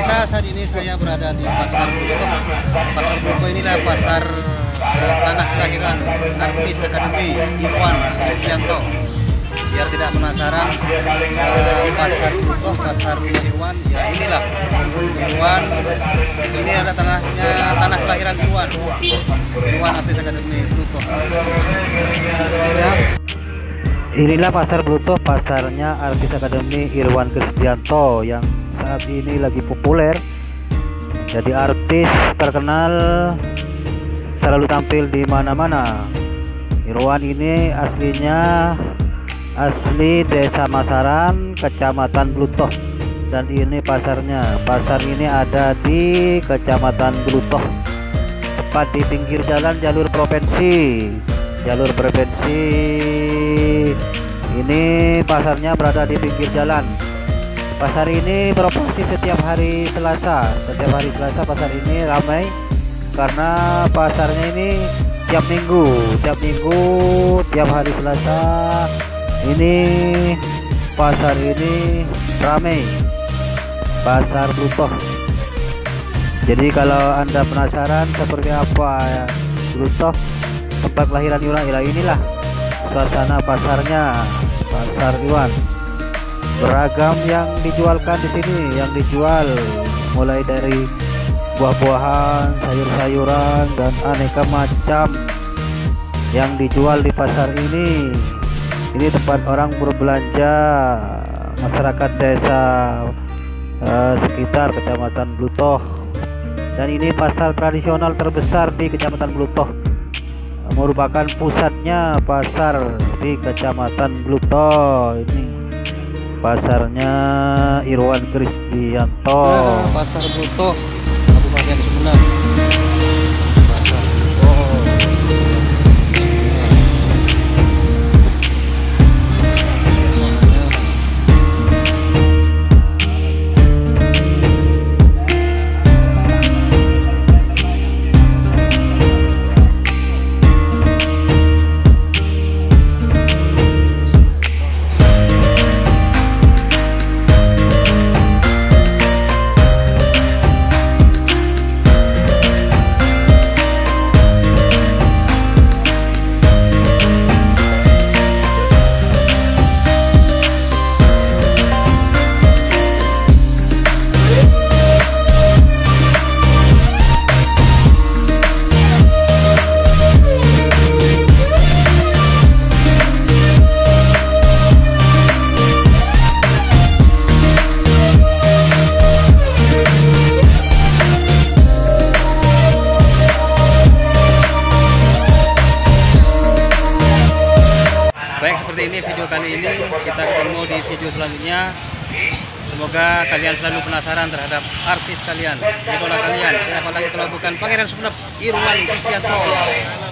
Pemirsa, saat ini saya berada di Pasar Bluto. Pasar Bluto inilah pasar tanah kelahiran artis akademi Irwan Kristianto. Biar tidak penasaran, Pasar Bluto, pasar Irwan, ya inilah Irwan. Ini ada tanah kelahiran Irwan artis akademi Bluto. Inilah pasar Bluto, pasarnya artis akademi Irwan Kristianto yang saat ini lagi populer. Jadi artis terkenal, selalu tampil di mana-mana. Irwan ini asli Desa Masaran, Kecamatan Bluto, dan ini pasarnya. Pasar ini ada di Kecamatan Bluto, tepat di pinggir jalan jalur provinsi. Ini pasarnya berada di pinggir jalan. Pasar ini beroperasi setiap hari Selasa. Setiap hari Selasa pasar ini ramai karena pasarnya ini tiap minggu, tiap hari Selasa ini pasar ini ramai. Pasar Bluto. Jadi kalau Anda penasaran seperti apa Bluto, tempat kelahiran Irwan, inilah suasana pasarnya, pasar Irwan. Beragam yang dijualkan di sini, yang dijual mulai dari buah-buahan, sayur-sayuran, dan aneka macam yang dijual di pasar ini. Ini tempat orang berbelanja, masyarakat desa sekitar Kecamatan Bluto. Dan ini pasar tradisional terbesar di Kecamatan Bluto, merupakan pusatnya pasar di Kecamatan Bluto. Ini pasarnya Irwan Kristianto. Pasar Bluto, Kabupaten Sumeneb. Pasar Bluto. Baik, seperti ini video kali ini. Kita ketemu di video selanjutnya. Semoga kalian selalu penasaran terhadap artis kalian, idola kalian. Siapa lagi kalau bukan Pangeran Sumeneb, Irwan Kristianto.